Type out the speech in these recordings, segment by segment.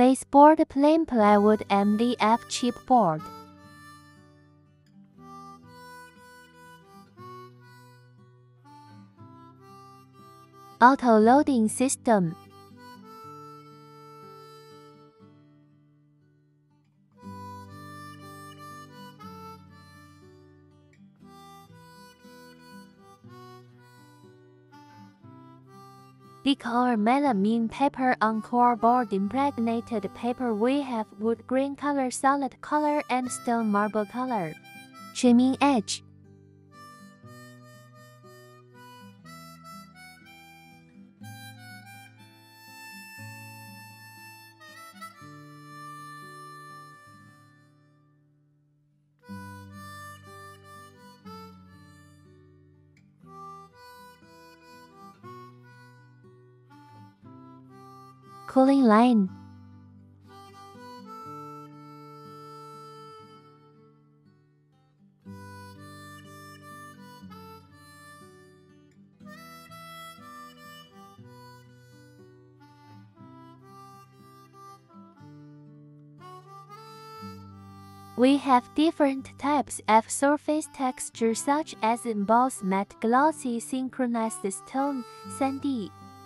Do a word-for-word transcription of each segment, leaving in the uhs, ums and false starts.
Baseboard, plain plywood, M D F chipboard. Auto-loading system. Decor melamine paper on core board. Impregnated paper. We have wood grain color, solid color, and stone marble color. Trimming edge. Cooling line. We have different types of surface texture such as embossed, matte, glossy, synchronized, stone, sandy.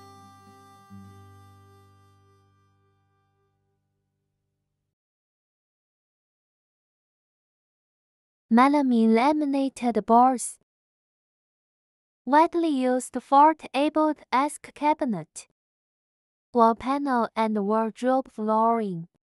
Melamine laminated boards. Widely used for tabled desk cabinet, wall panel, and wardrobe flooring.